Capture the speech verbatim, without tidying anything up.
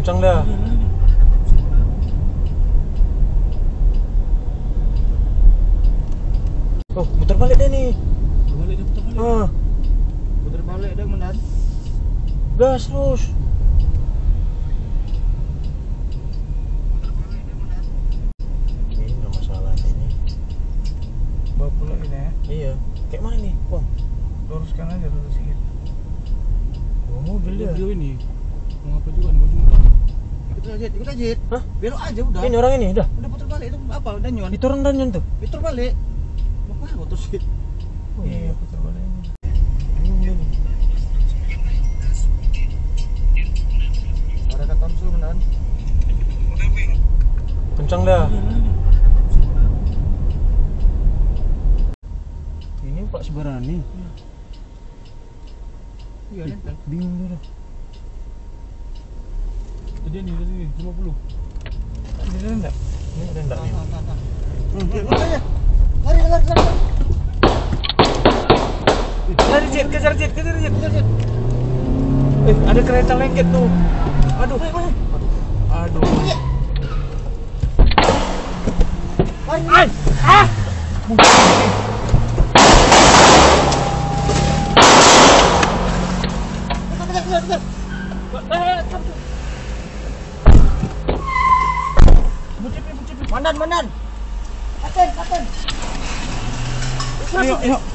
Kencang dah. Oh, muter balik deh nih. Putar balik dah, putar balik. Ah, Putar balik dah, Menan. gas terus. Ini nggak masalah ini. Bawa pulang ini ya. Iya. Kayak mana nih, Bang? Luruskan aja dulu sedikit. Bawa mobil dia. Video ini. Mau apa juga nih baju? Ikut aja, ikut aja. Hah? Belok aja udah. Ini orang ini, udah. Udah putar balik itu apa? Udah nyon. Itu orang danyon tuh. Putar balik. Mau apa terus sih? Oh, Iya, putar balik. Bingung dia nih. Ada kata Tamsul, Menan. Kencang dah. Ini Pak Sebarani. Iya, nempel. Bingung dia dah. Tadi nih, tadi nih, lima puluh. Ini ada enggak? Ini ada enggak nih? Tahan, tahan, tahan. Lari, lari, lari, lari. Kejar Jet, kejar Jet, kejar Jet, kejar Jet. Eh, ada kereta lengket tuh. Aduh. Aduh. Ay! Ah! Manan, Manan. Katen, katen. Ayo, ayo.